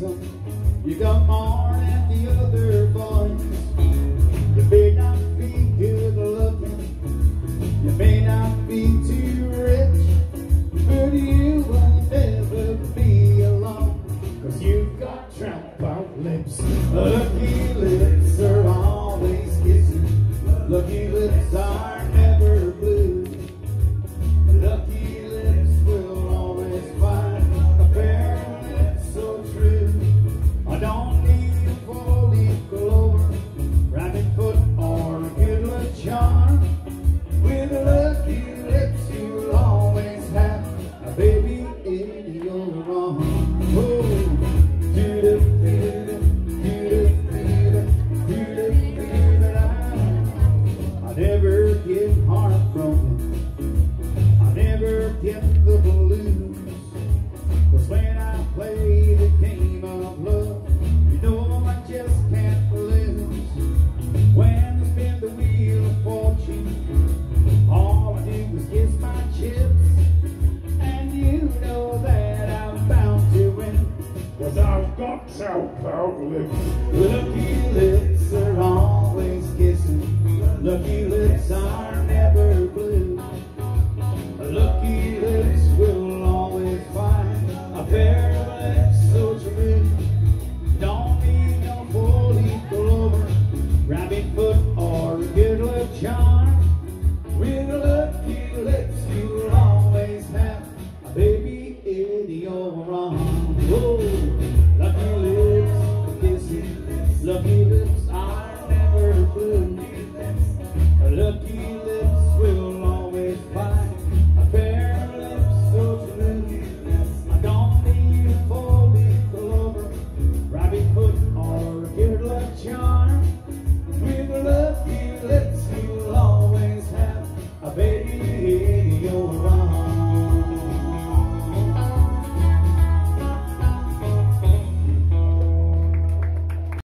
them. You got more than the other boys. You may not be good looking, you may not be too rich, but you will never be alone, 'cause you've got tramp out lips. Lucky lips are always kissing, lucky lips are never blue. Lucky lips will always find a pair of lips so true. I don't need a four-leaf clover, rabbit foot, or a good luck charm. With lucky lips you'll always have a baby in your arms. Oh, I never get heartbroken, I never get the blues, 'cause when I play the game of love, you know I just can't lose. When I spin the wheel of fortune, all I do is kiss my chips, and you know that I'm bound to win, 'cause I've got tramp lips. Lucky lips are always kissing, lucky lips are